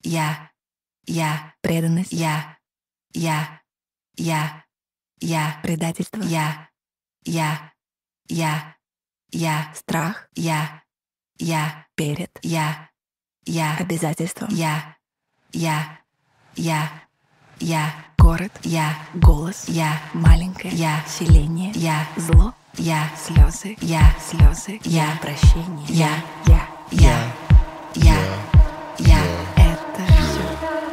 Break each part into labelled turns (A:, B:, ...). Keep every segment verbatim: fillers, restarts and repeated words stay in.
A: я, я, преданность, я, я, я, я, предательство, я, я, я, я, страх, я, я, перед, я, я, обязательство, я, я, я, я, город, я, голос, я, маленькое, я, селение, я, зло, я, слезы, я, слезы, я, прощение, я, я, я, я, я, это все.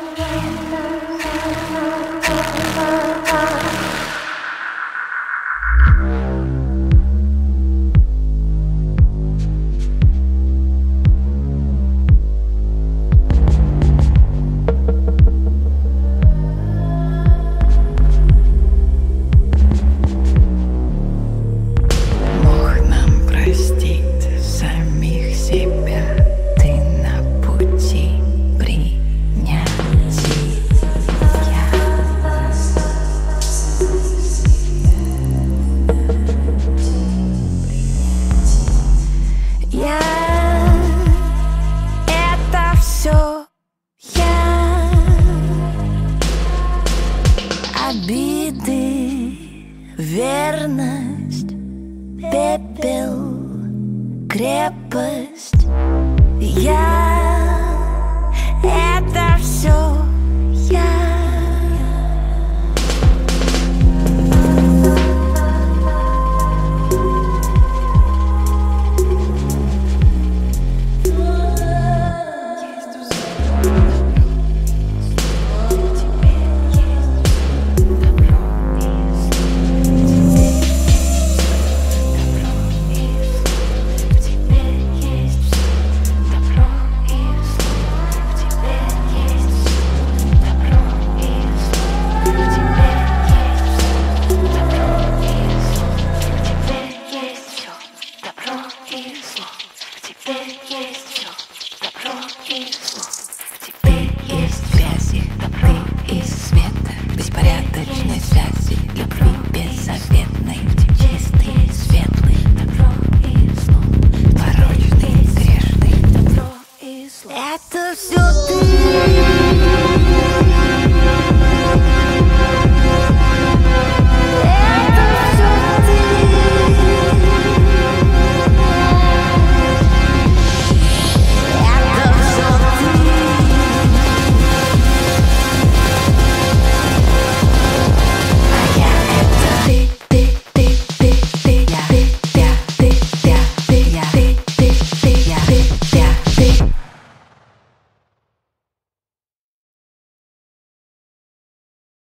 A: Обиды, верность, пепел, крепость. Я — это все я. Беспорядочной связи, любви беззаветной, чистый, светлый, добро и зло, порочный, грешный, добро и зло. Это все ты.